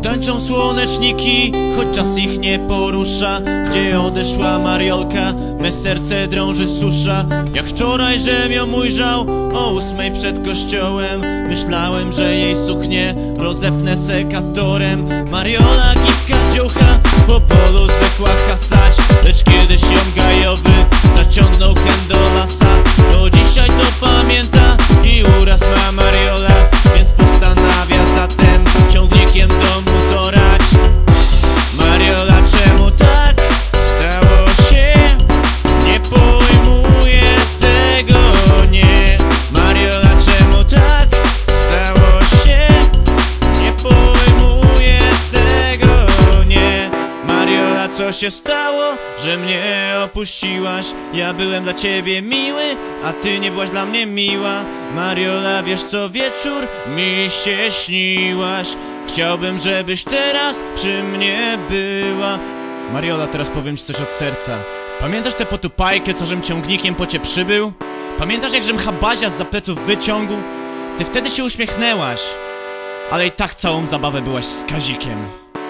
Tańczą słoneczniki, choć czas ich nie porusza. Gdzie odeszła Mariolka, me serce drąży susza. Jak wczoraj, żem ją ujrzał o 8 przed kościołem. Myślałem, że jej suknię rozepnę sekatorem. Mariola, gipka, dziołcha, po polu zwykła hasać. Lecz kiedyś ją gajowy zaciągnął chęt do lasa. Do dzisiaj to pamięta i uraz ma Mariola, więc postanawia zatem ciągnikiem domu zorać. Mariola, czemu tak stało się? Nie pojmuję tego, nie. Mariola, czemu tak stało się? Nie pojmuję tego, nie. Mariola, co się stało, że mnie opuściłaś? Ja byłem dla ciebie miły, a ty nie byłaś dla mnie miła. Mariola, wiesz co wieczór mi się śniłaś. Chciałbym, żebyś teraz przy mnie była. Mariola, teraz powiem ci coś od serca. Pamiętasz tę potupajkę, co żem ciągnikiem po cię przybył? Pamiętasz, jak żem habazia zza pleców wyciągł? Ty wtedy się uśmiechnęłaś, ale i tak całą zabawę byłaś z Kazikiem.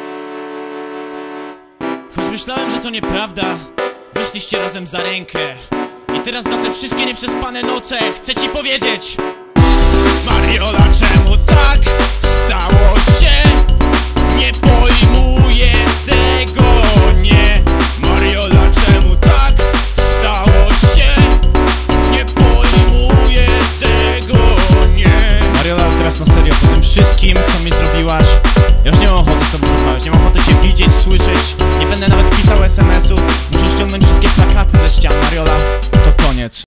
Choć myślałem, że to nieprawda, wyszliście razem za rękę. I teraz za te wszystkie nieprzespane noce chcę ci powiedzieć: Mariola, czemu tak stało się? Nie pojmuję